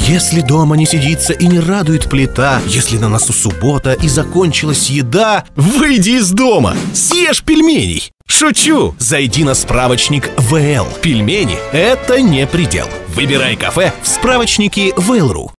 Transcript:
Если дома не сидится и не радует плита, если на носу суббота и закончилась еда, выйди из дома, съешь пельменей. Шучу! Зайди на справочник ВЛ. Пельмени – это не предел. Выбирай кафе в справочнике ВЛ.ру.